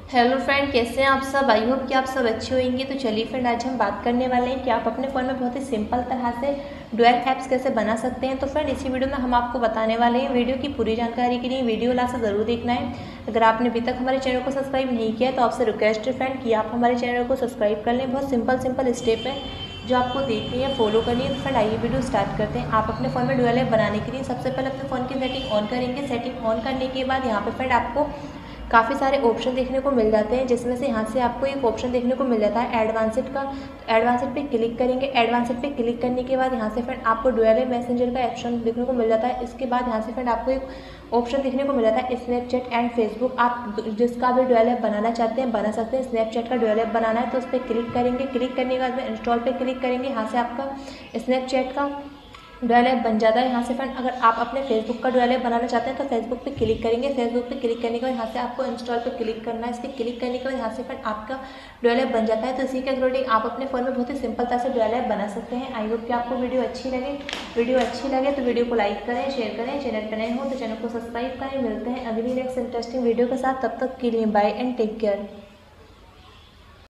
Hello friend, कैसे हैं आप सब। आई होप कि आप सब अच्छे होंगे। तो चलिए फ्रेंड, आज हम बात करने वाले हैं कि आप अपने फ़ोन में बहुत ही सिंपल तरह से डुअल ऐप्स कैसे बना सकते हैं। तो फ्रेंड, इसी वीडियो में हम आपको बताने वाले हैं। वीडियो की पूरी जानकारी के लिए वीडियो लास्ट तक ज़रूर देखना है। अगर आपने अभी तक हमारे चैनल को सब्सक्राइब नहीं किया है तो आपसे रिक्वेस्ट है फ्रेंड कि आप हमारे चैनल को सब्सक्राइब कर लें। बहुत सिंपल स्टेप है जो आपको देखनी है, फॉलो करनी है। तो फ्रेंड, आइए वीडियो स्टार्ट करते हैं। आप अपने फ़ोन में डुअल ऐप बनाने के लिए सबसे पहले अपने फ़ोन की सेटिंग ऑन करेंगे। सेटिंग ऑन करने के बाद यहाँ पे फ्रेंड आपको काफ़ी सारे ऑप्शन देखने को मिल जाते हैं, जिसमें से यहाँ से आपको एक ऑप्शन देखने को मिल जाता है एडवांस्ड का। एडवांस्ड पे क्लिक करेंगे। एडवांस्ड पे क्लिक करने के बाद यहाँ से फ्रेंड आपको डुअल ऐप मैसेंजर का ऑप्शन देखने को मिल जाता है। इसके बाद यहाँ से फ्रेंड आपको एक ऑप्शन देखने को मिल जाता है स्नैपचैट एंड फेसबुक। आप जिसका भी डुअल ऐप बनाना चाहते हैं बना सकते हैं। स्नैपचैट का डुअल ऐप बनाना है तो उस पर क्लिक करेंगे। क्लिक करने के बाद में इंस्टॉल पे क्लिक करेंगे। यहाँ से आपका स्नैपचैट का डुअल ऐप बन जाता है। यहाँ से फ्रेंड अगर आप अपने फेसबुक का डुअल ऐप बनाना चाहते हैं तो फेसबुक पे क्लिक करेंगे। फेसबुक पे क्लिक करने के बाद यहाँ से आपको इंस्टॉल पे क्लिक करना है। इस पर क्लिक करने के बाद यहाँ से फ्रेंड आपका डुअल ऐप बन जाता है। तो इसी के अकॉर्डिंग आप अपने फ़ोन में बहुत ही सिंपलता से डुअल ऐप बना सकते हैं। आई होप कि आपको वीडियो अच्छी लगे। तो वीडियो को लाइक करें, शेयर करें। चैनल पर नए हो तो चैनल को सब्सक्राइब करें। मिलते हैं अगली नेक्स्ट इंटरेस्टिंग वीडियो के साथ। तब तक के लिए बाय एंड टेक केयर।